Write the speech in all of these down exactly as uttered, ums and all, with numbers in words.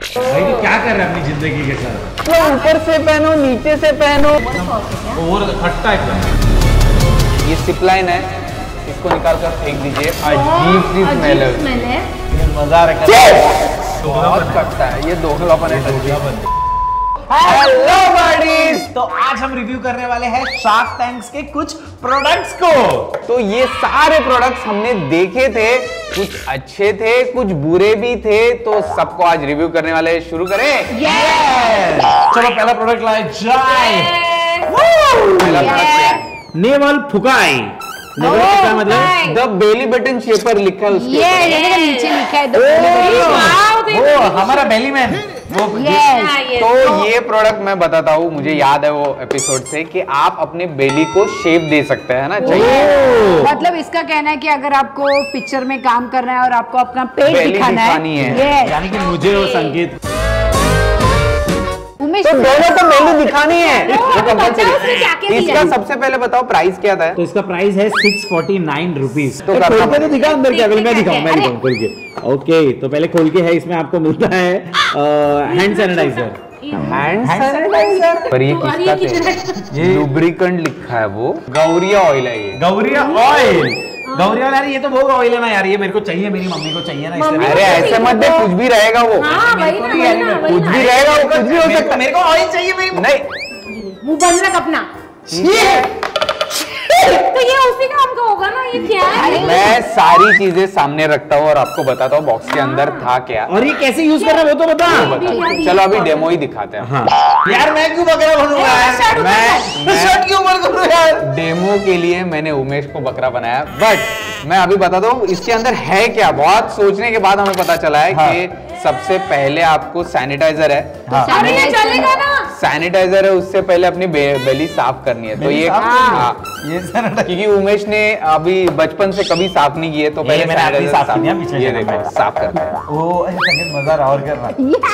भाई तो क्या कर रहे हैं अपनी जिंदगी के साथ? तो ऊपर से पहनो, नीचे से पहनो। और खट्टा एकदम। ये सिप लाइन है, इसको निकाल कर फेंक दीजिए। अजीब सी स्मेल है, मजा आ रहा है। बहुत खट्टा है ये, दोगलापन है। हेलो बडीज, तो आज हम रिव्यू करने वाले हैं शार्क टैंक्स के कुछ प्रोडक्ट्स को। तो ये सारे प्रोडक्ट्स हमने देखे थे, कुछ अच्छे थे कुछ बुरे भी थे, तो सबको आज रिव्यू करने वाले हैं। शुरू करें? yes! चलो पहला प्रोडक्ट लाए जाए। पहला प्रोडक्ट क्या है? नेवल फुकाई। नेवल फुकाई मतलब द बेली बटन शेपर लिखा है उसके ये ये नीचे लिखा है वो हमारा बेली मैन वो। yes. तो ये प्रोडक्ट मैं बताता हूँ, मुझे याद है वो एपिसोड से कि आप अपने बेली को शेप दे सकते हैं ना, चाहिए। मतलब इसका कहना है कि अगर आपको पिक्चर में काम करना है और आपको अपना पेट बेली दिखाना दिखानी है, है। यानी कि मुझे वो संकेत तो दोनों को बेली दिखानी है। इसका सबसे पहले बताओ प्राइस क्या था? तो इसका प्राइस है सिक्स फोर्टी नाइन रुपीज। तो खोल के तो दिखा अंदर क्या, मैं दिखाऊं मैं दिखाऊं खोल के। ओके तो पहले खोल के है, इसमें आपको मिलता है हैंड सैनिटाइजर। हैंड सैनिटाइजर पर ये किसका है? लुब्रिकेंट लिखा है, वो गौरिया ऑयल है ये। गौरिया ऑयल, गौरिया यार ये तो बहुत ऑयल है ना यार, ये मेरे को चाहिए, मेरी मम्मी को चाहिए ना इसलिए। अरे ऐसे मत दे, कुछ भी रहेगा वो। हाँ, वही ना, वही ना, वही कुछ ना। भी रहेगा वो, कुछ भी हो सकता है। मेरे को ऑयल चाहिए मेरी नहीं मुंह बंद रख अपना। तो ये उसी काम का होगा ना, ये क्या है? मैं सारी चीजें सामने रखता हूँ और आपको बताता हूँ बॉक्स के अंदर था क्या और ये कैसे यूज कर रहा है वो तो बता। बता चलो अभी डेमो ही दिखाते हैं। हाँ। यार मैं क्यों बकरा बनूंगा यार? मैं शर्ट क्यों बंद करूं यार? डेमो के लिए मैंने उमेश को बकरा बनाया, बट मैं अभी बताता हूँ इसके अंदर है क्या। बहुत सोचने के बाद हमें पता चला है हाँ। कि सबसे पहले आपको सैनिटाइजर है। हाँ। अरे ये चलेगा ना? सैनिटाइजर है, उससे पहले अपनी बे, बेली साफ करनी है। तो ये हाँ, ये क्योंकि उमेश ने अभी बचपन से कभी साफ नहीं किए, तो पहले मैंने अपनी साफ की है, पिछले ये जन्म देखो में। साफ करते हैं। ओ संगीत मजा रहा और करना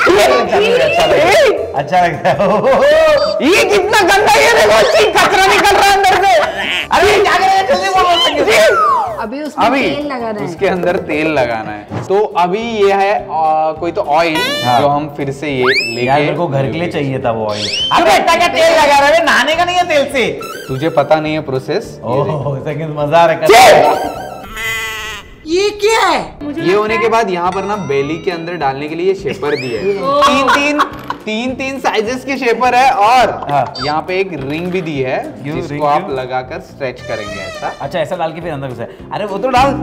अच्छा लग रहा है। ये कितना गंदा, ये देखो कचरा निकल रहा है अंदर से। अरे क्या करें, जल्दी बोलो। अभी उसमें अभी तेल लगाना है, उसके अंदर तेल लगाना है। तो अभी ये है आ, कोई तो ऑयल हाँ। जो हम फिर से ये लेके, यार मेरे को घर के लिए चाहिए था वो ऑयल। अबे इतना क्या तेल लगा रहा है, नहाने का नहीं है तेल से। तुझे पता नहीं है प्रोसेस। ओह संगीत मजा आ रहा है। ये क्या है? ये होने के बाद यहाँ पर ना बेली के अंदर डालने के लिए शेपर दिए है। तीन तीन तीन तीन साइजेस के शेपर है और हाँ। यहाँ पे एक रिंग भी दी है क्यों जिसको रिंग आप क्यों? लगाकर स्ट्रेच करेंगे ऐसा। अच्छा ऐसा डाल के फिर अंदर घुसा। अरे वो तो डाल।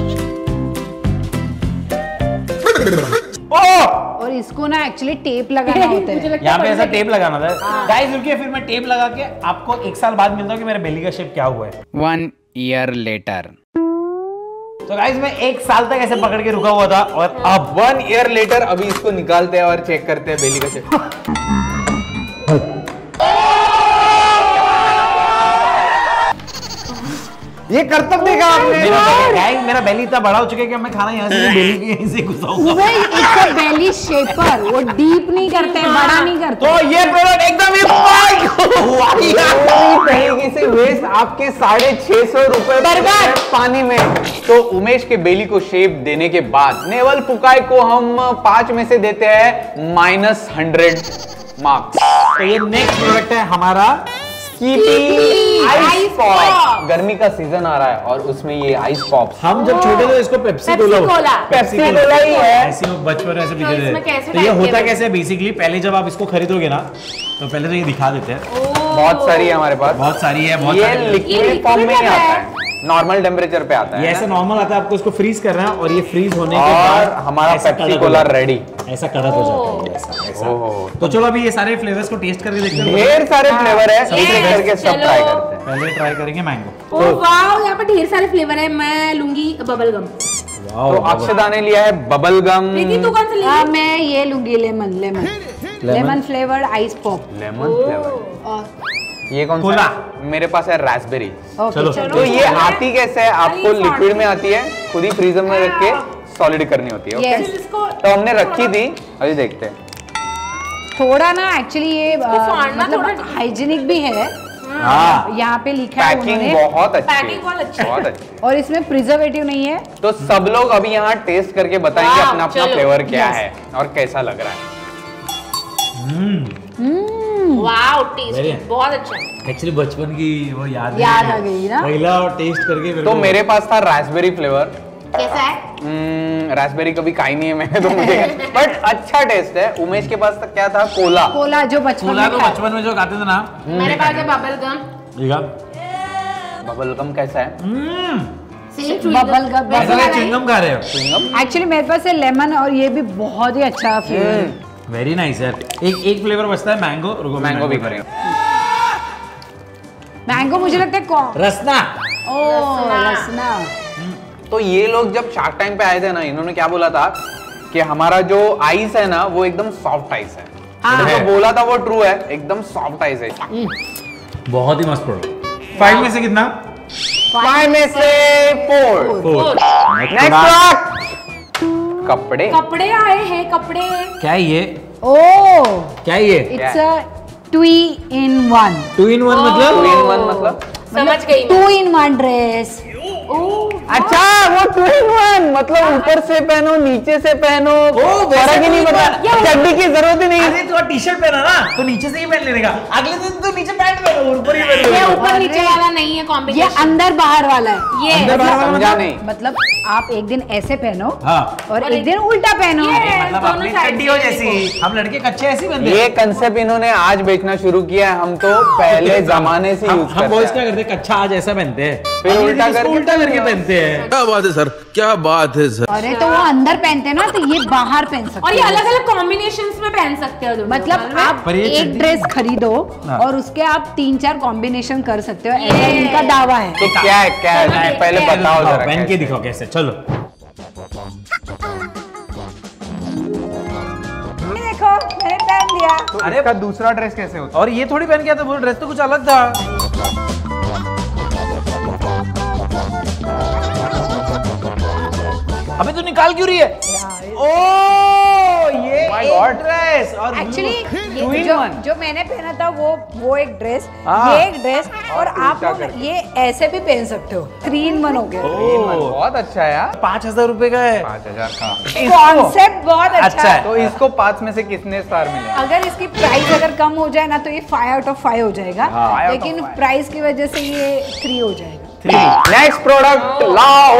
ओह और इसको ना एक्चुअली टेप लगाना होता है। यहाँ पे ऐसा टेप लगाना था। गाइस रुकिए, फिर मैं टेप लगा के आपको एक साल बाद मिलता हूँ कि मेरे बेली का शेप क्या हुआ है। One year later. तो गाइस मैं एक साल तक ऐसे पकड़ के रुका हुआ था और अब वन ईयर लेटर अभी इसको निकालते हैं और चेक करते हैं बेली का शेप। ये करतब देखा आपने? मेरा गाइस मेरा बेली इतना बड़ा हो चुका है कि मैं खाना यहाँ से बेली के यहीं से घुसाऊंगा। वही इट्स अ बेली शेपर, वो डीप नहीं करते हैं, बड़ा नहीं करते। तो ये प्रोडक्ट एकदम ही तरीके से वेस्ट आपके साढ़े छह सौ रुपए बर्बाद पानी में। तो उमेश के बेली को शेप देने के बाद नेवल फुकाई को हम पांच में से देते हैं माइनस हंड्रेड मार्क्स। तो ये नेक्स्ट प्रोडक्ट है हमारा आइस पॉप। गर्मी का सीजन आ रहा है और उसमें ये आइस पॉप। हम जब छोटे थे इसको Pepsi cola cola. Pepsi cola ही है। ऐसे वो बचपन ऐसे पीते तो इसमें थे। कैसे तो ये टाइप के होता वो? कैसे है बेसिकली, पहले जब आप इसको खरीदोगे ना तो पहले तो ये दिखा देते हैं। बहुत सारी है हमारे पास। बहुत सारी है, बहुत ये सारी है। लिक्विड फॉर्म में नहीं आता है, नॉर्मल टेम्परेचर पे आता है। ये ऐसे नॉर्मल आता है, आपको इसको फ्रीज करना है और ये फ्रीज होने के और बाद हमारा ऐसा पेप्सी कड़क कोला हो जाता है। रेडी। ऐसा कड़क हो जाता है ऐसा ऐसा। ओहो। तो चलो अभी ये सारे फ्लेवर्स को टेस्ट करके देखते हैं। ढेर सारे फ्लेवर है, एक एक करके सब चलो। ट्राई करते हैं। पहले ट्राई करेंगे मैंगो। ओ वाओ, यहाँ पे ढेर सारे फ्लेवर है। मैं लूंगी बबल गम। वाओ तो अक्षदा ने लिया है बबल गम, प्रीति तू कौन सा हाँ, लेगी? मैं ये लूंगी lemon lemon lemon flavoured ice pop. Lemon flavour. और ये कौन कोला। सा? मेरे पास है रास्पबेरी। ओके चलो। चलो। तो ये आती कैसे है? आपको अरे लिक्विड में आती है, खुद ही फ्रीजर में रख के सॉलिड करनी होती है। Okay, Yes. इसको तो हमने रखी थी, अभी देखते हैं। थोड़ा ना एक्चुअली ये आ, फाड़ना मतलब थोड़ा- हाइजीनिक भी है। हाँ यहाँ पे लिखा है पैकिंग उन्होंने, बहुत अच्छी है, पैकिंग बहुत अच्छी है। बहुत अच्छी है। और इसमें प्रिजर्वेटिव नहीं है। तो सब लोग अभी यहाँ टेस्ट करके बताएंगे वाह, अपना अपना चलो। फ्लेवर क्या Yes. है और कैसा लग रहा है। Wow Very taste nice. बहुत अच्छा है। एक्चुअली बचपन की वो याद याद आ गई ना। पहला टेस्ट करके मेरे तो को- मेरे पास था रास्पबेरी फ्लेवर। कैसा है? रास्पबेरी कभी खाई नहीं है मैंने तो मुझे बट अच्छा टेस्ट है। उमेश के पास तक क्या था? कोला। कोला जो बचपन कोला में तो खाया। बचपन में जो खाते थे ना। मेरे पास है बबल गम। ठीक है। बबल गम कैसा है? बबल गम ऐसा लगे चिंगम खा रहे हो। चिंगम? एक्चुअली मेरे पास है लेमन और ये भी बहुत ही अच्छा फ्लेवर है। वेरी नाइस यार। एक एक फ्लेवर बचता है मैंगो। रुको मैं मैंगो भी mango करें। मैंगो मुझे लगता है कौन रसना। ओ रसना। तो ये लोग जब शार्क टाइम पे आए थे ना, इन्होंने क्या बोला था कि हमारा जो आइस है ना वो एकदम सॉफ्ट आइस है। हाँ। तो जो बोला था वो ट्रू है, एकदम सॉफ्ट आइस है। बहुत ही मस्त प्रोडक्ट। फाइव में से कितना? फाइव में से फोर। फोर। नेक्स्ट प्रोडक्ट, कपड़े। कपड़े आए हैं कपड़े। क्या है ये? ओ क्या है ये? It's a two in one. Two in one मतलब? टू इन वन मतलब? समझ गई मैं। Two in one dress. अच्छा वो टू इन वन मतलब ऊपर से पहनो नीचे से पहनो, वैसे फर्क ही नहीं two in पड़ता, one। चड्डी की जरूरत ही नहीं। अरे तू टी शर्ट पहना ना तो नीचे से ही पहन लेने का। अगले दिन तो नीचे पैंट पहनो, ऊपर ही पहन ये लेने ऊपर नीचे वाला नहीं है ये कॉम्बिनेशन। अंदर बाहर वाला है। ये अंदर बाहर वाला समझा मतलब? नहीं। मतलब आप एक दिन ऐसे पहनो हाँ। और और एक दिन उल्टा पहनो। ये मतलब दोनों अपनी side चड्डी हो से जैसी। हम लड़के कच्चे ऐसे ही बनते ये हैं। कंसेप्ट इन्होंने आज बेचना शुरू किया है, हम तो पहले जमाने से हम यूज हम बॉयज करते क्या हैं। करते हैं? कच्चा आज ऐसा पहनते हैं, फिर अगले उल्टा दिन इसको करके उल्टा करके पहनते हैं। क्या बात है सर, क्या बात है सर। अरे तो वो अंदर पहनते हैं ना तो ये बाहर पहन सकते और ये हो। अलग अलग कॉम्बिनेशंस में पहन सकते हो दोनों। मतलब आप पर ये एक चड्डी- ड्रेस खरीदो हाँ। और उसके आप तीन चार कॉम्बिनेशन कर सकते हो, ऐसा ये- इनका दावा है। तो क्या है क्या है चलो पहले देखते हैं। बताओ दिखाओ, जरा पहन के कैसे। दिखाओ कैसे। चलो देखो मैंने पहन दिया। तो अरे इसका दूसरा ड्रेस कैसे होता और ये थोड़ी पहन के आता, वो ड्रेस तो कुछ अलग था। अबे तू निकाल क्यों रही है? ओ ये My एक God. ड्रेस और एक्चुअली Two in जो one. जो मैंने पहना था वो वो एक ड्रेस, हाँ। ये एक ड्रेस और आप उल्टा लोग करके। ये ऐसे भी पहन सकते हो। थ्री इन वन हो गया। है? बहुत अच्छा है यार। पाँच हजार रुपए का है। पाँच हजार का कॉन्सेप्ट बहुत अच्छा, अच्छा है। तो इसको पांच में से कितने स्टार मिले? अगर इसकी प्राइस अगर कम हो जाए ना तो ये फाइव आउट ऑफ फाइव हो जाएगा, हाँ, five out of लेकिन five। प्राइस की वजह से ये थ्री हो जाएगा। नेक्स्ट प्रोडक्ट लाओ।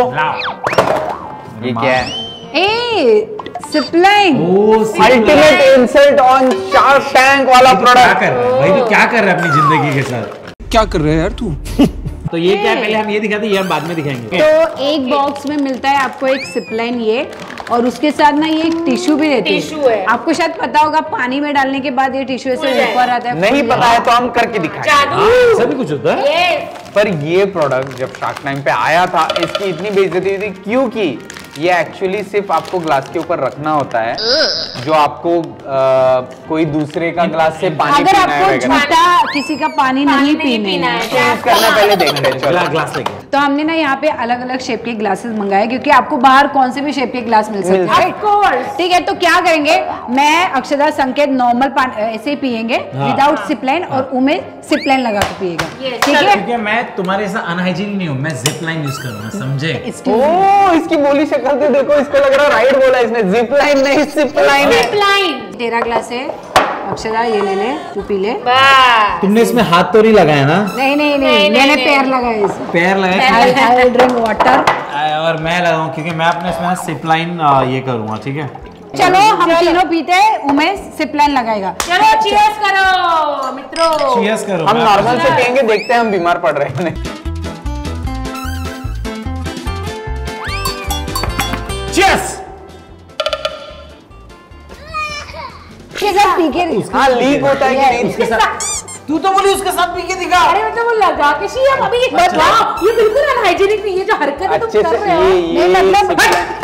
ये क्या है? A sipline. Oh ultimate insult on Shark Tank वाला क्या प्रोडक्ट। कर रहा है भाई? तू क्या कर रहा है अपनी जिंदगी के साथ? क्या कर रहे हैं यार तू? तो ये क्या है? पहले हम ये दिखाते हैं, ये हम बाद में दिखाएंगे। तो एक बॉक्स में मिलता है आपको एक सिपलाइन ये, और उसके साथ ना ये एक टिश्यू भी देती टिश्यू है। आपको शायद पता होगा पानी में डालने के बाद ये टिश्यू खुल ऐसे जाएगा। ऊपर आता है। नहीं पता है तो हम करके दिखाएंगे। जादू। ऐसा भी कुछ होता है? ये पर ये प्रोडक्ट जब शार्क टाइम पे आया था इसकी इतनी बेइज्जती हुई थी क्योंकि ये एक्चुअली सिर्फ आपको ग्लास के ऊपर रखना होता है, जो आपको आ, कोई दूसरे का ग्लास से पानी अगर पीना आपको है वगैरह। झूठा किसी का पानी पानी नहीं नहीं पीने पीना हैं। है। तो यूज करना पहले देखते हैं चलो। ग्लास ग्लास लेके। तो हमने ना यहाँ पे अलग अलग शेप के ग्लासेस मंगाए क्योंकि आपको बाहर कौन से भी शेप के ग्लास मिल सकते मिल हैं। Of course। ठीक है, तो क्या करेंगे, मैं अक्षदा संकेत नॉर्मल पानी ऐसे ही पियेंगे हाँ। विदाउट सिपलाइन और उमेश सिपलाइन लगा के पिएगा। Yes, ठीक चलो। है। क्योंकि मैं तुम्हारे ऐसा अनहाइजीनिक नहीं हूँ, मैं जिप लाइन यूज करूंगा, समझे? ओ इसकी बोली शक्ल से देखो, इसको लग रहा है राइट बोला इसने, जिप लाइन नहीं सिप लाइन है। Zip line। तेरा ग्लास है अक्षदा, ये ले ले, तू पी ले। बस। तुमने इसमें हाथ तो नहीं लगाया ना? नहीं नहीं नहीं, नहीं, मैंने नहीं, पैर नहीं। लगाए इसमें। पैर लगाए? I I will drink water. और मैं लगाऊं क्योंकि मैं अपने इसमें सिप लाइन ये करूंगा, ठीक है? चलो हम तीनों पीते हैं, उमेश सिपलाइन लगाएगा। चलो cheers करो मित्रों। Cheers करो। हम मैं नॉर्मल से पियेंगे, देखते हैं हम बीमार पड़ रहे हैं। Cheers! के साथ पी के रही। हाँ लीक होता है कि नहीं? उसके साथ तू तो बोली उसके साथ पी के दिखा। अरे मतलब वो लगा के शी हम अभी ये वाह, ये बिल्कुल अनहाइजीनिक नहीं है जो हरकतें तुम अच्छे कर से रहे हो। ये ये नहीं, मतलब-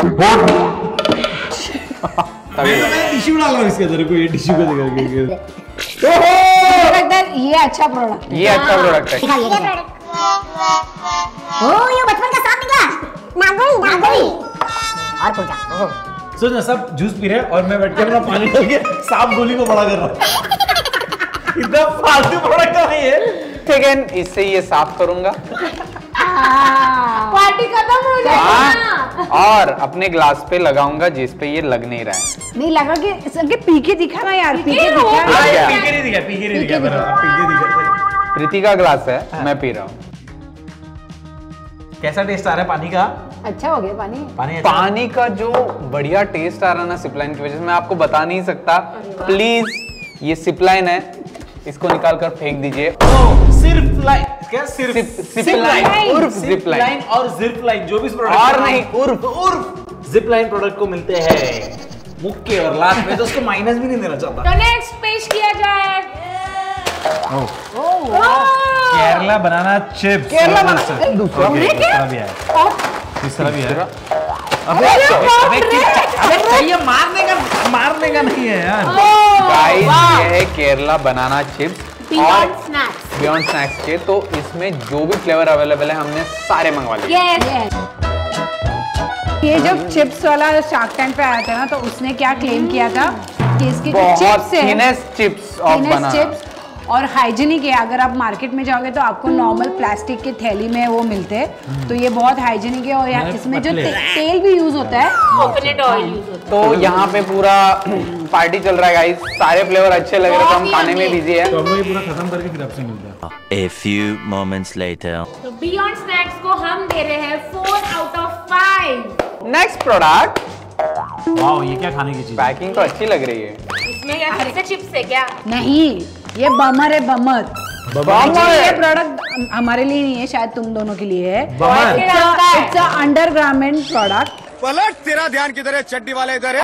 तभी मैं टिश्यू डाल रहा हूँ इसके अंदर, कोई ये टिश्यू को दिखा के। मुझे लगता है ये अच्छा प्रोडक्ट है। ये अच्छा प्रोडक्ट है। ओ ये बचपन का सांप निकला नागोई नागोई और पूछा ओह सोच ना, सब जूस पी रहे हैं और मैं बैठ के अपना पानी डाल के सांप गोली को बड़ा कर रहा हूँ। इतना फालतू प्रोडक्ट है ये। ठीक है, इससे ये साफ करूंगा। पार्टी खत्म हो हाँ। जाएगी। और अपने ग्लास पे लगाऊंगा जिस पे ये लग नहीं रहा है। नहीं लगा कि इसके पी के दिखा ना यार, पी के दिखा। हाँ, ये पी के नहीं दिखा, पी के नहीं दिखा, बराबर, पी के दिखा। प्रीति का ग्लास है, मैं पी रहा हूँ। कैसा टेस्ट आ रहा है पानी का? अच्छा हो गया पानी। पानी अच्छा? पानी का जो बढ़िया टेस्ट आ रहा है ना सिपलाइन की वजह से, मैं आपको बता नहीं सकता। प्लीज, ये सिपलाइन है, इसको निकाल कर फेंक दीजिए। सिर्फ लाइन क्या? सिर्फ सिप लाइन, उर्फ जिप लाइन और जिप लाइन, जो भी इस प्रोडक्ट और नहीं उर्फ उर्फ जिप लाइन प्रोडक्ट को मिलते हैं मुक्के और लास्ट में, तो उसको माइनस भी नहीं देना चाहता। तो नेक्स्ट पेश किया जाए Kerala banana chips. Kerala banana दूसरा भी है, तीसरा भी है। अबे अबे अबे चाहिए, मारने का मारने का नहीं है यार। गाइस, ये है Kerala banana chips beyond snacks. Beyond snacks के। तो इसमें जो भी फ्लेवर अवेलेबल है हमने सारे मंगवा लिए। यस। ये जब चिप्स वाला शार्क टैंक पे आया था ना, तो उसने क्या क्लेम किया था कि इसके जो बहुत चिप्स है, thinnest chips of thinnest banana chips और हाइजीनिक है। अगर आप मार्केट में जाओगे तो आपको नॉर्मल प्लास्टिक के थैली में वो मिलते हैं, तो ये बहुत हाइजीनिक है। और यहाँ इसमें जो ते, तेल भी यूज होता है, कोकोनट ऑयल यूज होता तो यहाँ पे पूरा पार्टी चल रहा है गाइस। सारे फ्लेवर अच्छे लग रहे हैं, तो हम खाने में बिजी है। तो हम लोग ये पूरा खत्म करके फिर आपसे मिलते हैं। A few moments later. है। तो बियॉन्ड स्नैक्स को हम दे रहे हैं four out of five. Next product. Wow, ये क्या खाने की चीज है? पैकिंग तो अच्छी लग रही है। इसमें क्या फिर से चिप्स है क्या? नहीं ये बमर है, बमर। बमर ये प्रोडक्ट हमारे लिए नहीं है, शायद तुम दोनों के लिए है। Bummer. It's a undergarment product. पलट, तेरा ध्यान किधर है? चड्डी वाले इधर है।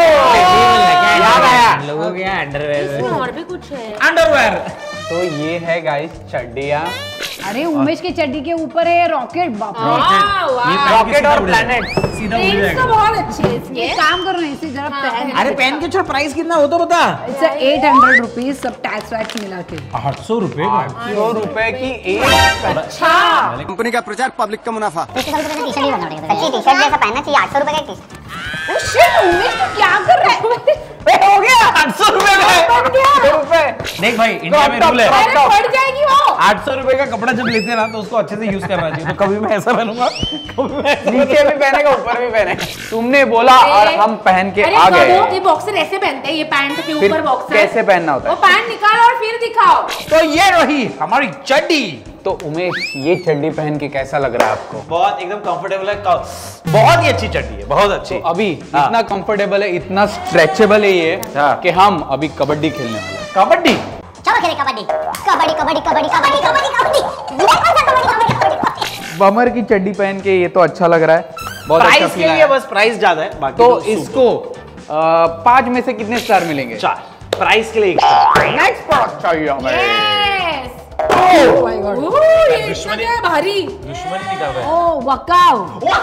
याद आया। लोगों के यहाँ अंडरवेयर इसमें और भी कुछ है। अंडरवेयर तो ये है गाइस चड्डिया, अरे उमेश के चड्डी के ऊपर है रॉकेट। बाप रे। वाह, वाह। रॉकेट और प्लैनेट। सीधा उड़ Nails तो जाएगा। बहुत अच्छे हैं इसके। एक काम करो ना, इसे जरा पहन। अरे पहन के छोड़, प्राइस कितना हो तो बता। इट्स एट हंड्रेड रुपीज सब टैक्स वैक्स मिला के। आठ सौ रुपए का। सौ रुपए की एक। अच्छा। कंपनी का प्रचार, पब्लिक का मुनाफा। टी शर्ट ही बनना पड़ेगा। सच्ची टी शर्ट जैसा पहनना चाहिए। आठ सौ रुपए का टी शर्ट। उमेश तो क्या कर रहा है? हो गया आठ सौ रुपए का रुपए। देख भाई, इंडिया में रूल है, अरे फट जाएगी वो। आठ सौ रुपए का कपड़ा जब लेते हैं ना, तो उसको अच्छे से यूज करना चाहिए। तो कभी मैं ऐसा पहनूंगा, कभी मैं ऐसा नीचे भी पहनेगा, ऊपर भी पहनेगा। तुमने बोला और हम पहन के अरे आ गए। बाबू, ये बॉक्सर ऐसे पहनते हैं, ये पैंट के फिर ऊपर बॉक्सर। कैसे पहनना होता वो है? पैंट निकालो और फिर दिखाओ। तो ये रही हमारी चड्डी। तो उमेश, ये चड्डी पहन के कैसा लग रहा है आपको? बहुत एकदम कंफर्टेबल है, बहुत ही अच्छी चड्डी है, बहुत अच्छी। तो अभी हाँ। इतना कंफर्टेबल है, इतना स्ट्रेचेबल है ये हाँ। कि हम अभी कबड्डी खेलने वाले हैं। कबड्डी। चलो खेले कबड्डी। कबड्डी कबड्डी कबड्डी कबड्डी कबड्डी कबड्डी। कबड्डी कबड्डी। बमर की चड्डी पहन के ये तो अच्छा लग रहा है, बहुत अच्छा प्राइस फील के लिए आया। बस प्राइस ज्यादा है, बाकी तो super। इसको आ, पाँच में से कितने स्टार मिलेंगे? चार। प्राइस के लिए एक स्टार। नेक्स्ट प्रोडक्ट चाहिए हमें। Yes। Oh my God. ओह, ये इतना क्या है भारी? दुश्मनी निकल रहा है। ओ वकाव।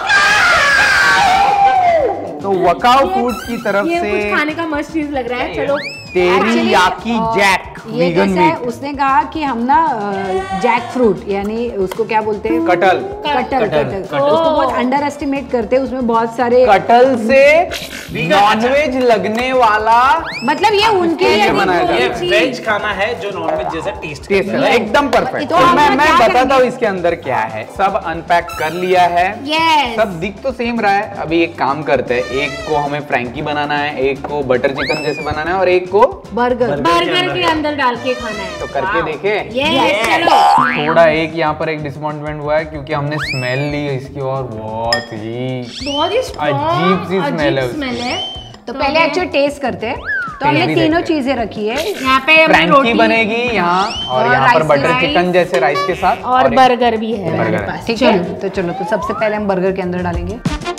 तो वकाओ फूड्स की तरफ ये से कुछ खाने का मस्त चीज लग रहा है। चलो। टेरियाकी Actually, जैक ये वीगन कैसा है, मीट। उसने कहा कि हम ना जैक फ्रूट, यानी उसको क्या बोलते हैं? कटल। कटल कटल उसको बहुत अंडर एस्टिमेट करते हैं। उसमें बहुत सारे, कटल से नॉनवेज लगने वाला मतलब ये उनके लिए कैसे बनाया नहीं, ये जाता वो- वेज खाना है जो नॉनवेज जैसा टेस्ट टेस्ट करना है, एकदम परफेक्ट। तो तो हम मैं लोग मैं क्या बताता करेंगे? हूँ इसके अंदर क्या है। सब अनपैक कर लिया है, Yes। सब दिख तो सेम रहा है। अभी एक काम करते हैं, एक को हमें फ्रैंकी बनाना है, एक को बटर चिकन जैसे बनाना है और एक को बर्गर। बर्गर के अंदर डाल के खाना है। तो करके देखे। Yes, चलो। थोड़ा एक यहाँ पर एक डिसअपॉइंटमेंट हुआ है क्योंकि हमने स्मेल ली इसकी और बहुत ही बहुत ही strong, अजीब सी smell है उसकी। smell है। तो पहले एक्चुअली टेस्ट करते हैं। तो हमने भी तीनों देखते हैं। चीजें रखी है। यहाँ पे हमने फ्रैंकी रोटी बनेगी यहाँ और और यहाँ पर राइस बटर राइस चिकन जैसे राइस के साथ और एक- बर्गर भी है बर्गर हमारे है। पास। ठीक है, तो चलो, तो सबसे पहले हम बर्गर के अंदर डालेंगे।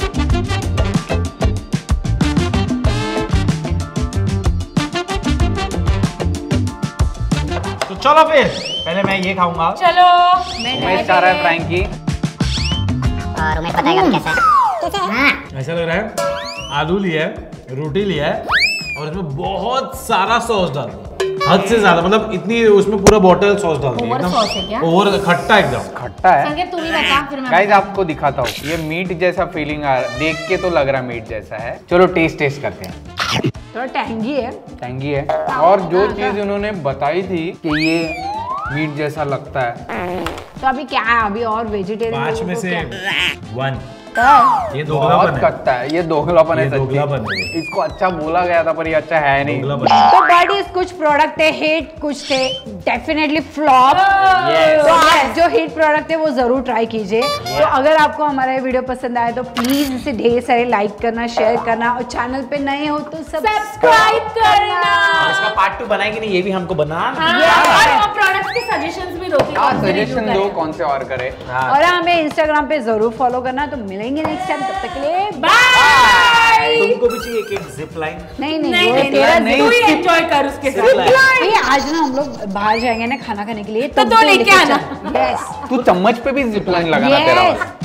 तो चलो फिर पहले मैं ये खाऊंगा। चलो। उमेश खा रहा है फ्रैंकी। और उमेश बताएगा भी कैसा है। हाँ। ऐसा लग रहा है आलू लिया है, रोटी लिया है और इसमें बहुत सारा सॉस डाल दिया, हद से ज्यादा, मतलब इतनी उसमें पूरा बॉटल सॉस डाल दिया। Over sauce है क्या? ओवर खट्टा एकदम। खट्टा है संकेत तू भी बता फिर मैं गाइस, आपको दिखाता हूँ। ये मीट जैसा फीलिंग आ रहा है, देख के तो लग रहा है मीट जैसा है। चलो टेस्ट टेस्ट करते हैं। थोड़ा टैंगी है। टैंगी है और जो चीज उन्होंने बताई थी कि ये मीट जैसा लगता है। तो अभी क्या है, अभी और वेजिटेरियन पांच में से वन। कटता है। ये बहुत दोगलापन है। कटता है, ये दोगलापन है ये सच्ची। दोगलापन है ये। इसको अच्छा बोला गया था पर ये अच्छा है नहीं। दोगलापन है। तो बॉडीज कुछ प्रोडक्ट है हिट, कुछ थे डेफिनेटली फ्लॉप। Yes. तो आप जो हिट प्रोडक्ट है वो जरूर ट्राई कीजिए। तो अगर आपको हमारा ये वीडियो पसंद आए तो प्लीज इसे ढेर सारे लाइक करना, शेयर करना, और चैनल पे नए हो तो सब्सक्राइब करना। और इसका पार्ट टू बनाएंगे नहीं, ये भी हमको बनाना। हाँ, और प्रोडक्ट्स के सजेशंस भी दो कि हाँ, कौन से review सजेशन करें। दो कौन से और करे। और हमें इंस्टाग्राम पे जरूर फॉलो करना। तो मिलेंगे नेक्स्ट टाइम, तब तक के लिए बाय। तुमको भी चाहिए एक एक जिप लाइन? नहीं नहीं, नहीं वो नहीं तेरा नहीं, तू ही एंजॉय कर उसके साथ। ये आज ना हम लोग बाहर जाएंगे ना खाना खाने के लिए, तो दो लेके आना। यस तू चम्मच पे भी जिप लाइन लगाना तेरा। यस